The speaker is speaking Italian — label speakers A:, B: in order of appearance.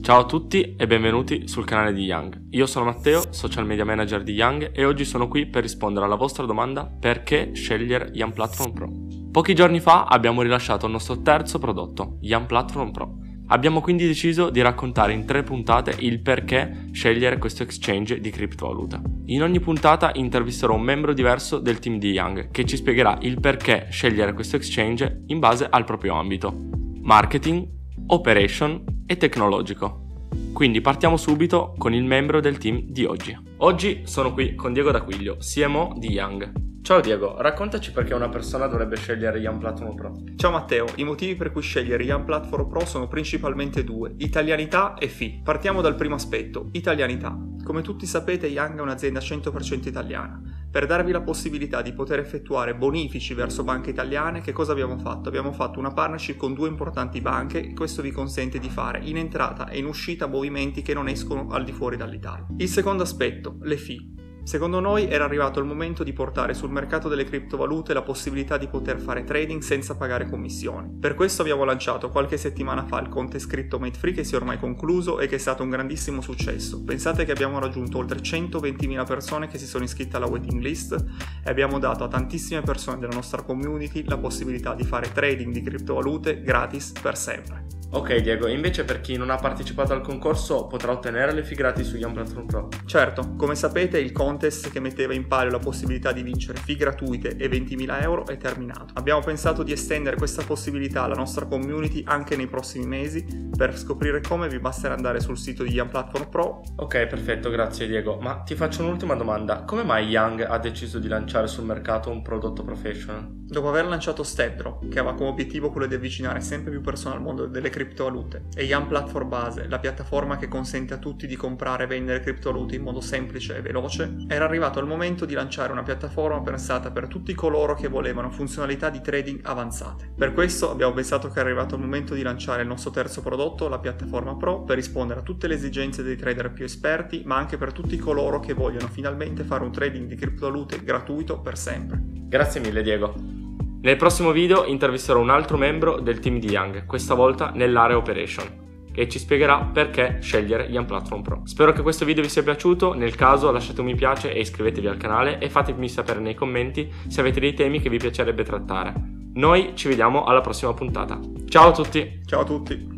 A: Ciao a tutti e benvenuti sul canale di Young. Io sono Matteo, social media manager di Young e oggi sono qui per rispondere alla vostra domanda: perché scegliere Young Platform Pro? Pochi giorni fa abbiamo rilasciato il nostro terzo prodotto, Young Platform Pro. Abbiamo quindi deciso di raccontare in 3 puntate il perché scegliere questo exchange di criptovaluta. In ogni puntata intervisterò un membro diverso del team di Young che ci spiegherà il perché scegliere questo exchange in base al proprio ambito: marketing, operation e tecnologico. Quindi partiamo subito con il membro del team di oggi. Oggi sono qui con Diego D'Aquilio, CMO di Young. Ciao Diego, raccontaci perché una persona dovrebbe scegliere Young Platform Pro.
B: Ciao Matteo, i motivi per cui scegliere Young Platform Pro sono principalmente 2: italianità e fee. Partiamo dal primo aspetto, italianità. Come tutti sapete, Young è un'azienda 100% italiana. Per darvi la possibilità di poter effettuare bonifici verso banche italiane, che cosa abbiamo fatto? Abbiamo fatto una partnership con 2 importanti banche e questo vi consente di fare in entrata e in uscita movimenti che non escono al di fuori dall'Italia. Il secondo aspetto, le fee. Secondo noi era arrivato il momento di portare sul mercato delle criptovalute la possibilità di poter fare trading senza pagare commissioni. Per questo abbiamo lanciato qualche settimana fa il contest CryptoMate Free, che si è ormai concluso e che è stato un grandissimo successo. Pensate che abbiamo raggiunto oltre 120.000 persone che si sono iscritte alla waiting list e abbiamo dato a tantissime persone della nostra community la possibilità di fare trading di criptovalute gratis per sempre.
A: Ok Diego, invece per chi non ha partecipato al concorso potrà ottenere le fee gratis su Young Platform Pro?
B: Certo, come sapete il contest che metteva in palio la possibilità di vincere fee gratuite e 20.000 euro è terminato. Abbiamo pensato di estendere questa possibilità alla nostra community anche nei prossimi mesi. Per scoprire come vi basterà andare sul sito di Young Platform Pro.
A: Ok, perfetto, grazie Diego. Ma ti faccio un'ultima domanda: come mai Young ha deciso di lanciare sul mercato un prodotto professional?
B: Dopo aver lanciato StepDrop, che aveva come obiettivo quello di avvicinare sempre più persone al mondo delle criptovalute, e Young Platform Base, la piattaforma che consente a tutti di comprare e vendere criptovalute in modo semplice e veloce, era arrivato il momento di lanciare una piattaforma pensata per tutti coloro che volevano funzionalità di trading avanzate. Per questo abbiamo pensato che era arrivato il momento di lanciare il nostro terzo prodotto, la piattaforma Pro, per rispondere a tutte le esigenze dei trader più esperti, ma anche per tutti coloro che vogliono finalmente fare un trading di criptovalute gratuito per sempre.
A: Grazie mille Diego. Nel prossimo video intervisterò un altro membro del team di Young, questa volta nell'area operation, che ci spiegherà perché scegliere Young Platform Pro. Spero che questo video vi sia piaciuto, nel caso lasciate un mi piace e iscrivetevi al canale e fatemi sapere nei commenti se avete dei temi che vi piacerebbe trattare. Noi ci vediamo alla prossima puntata. Ciao a tutti!
B: Ciao a tutti!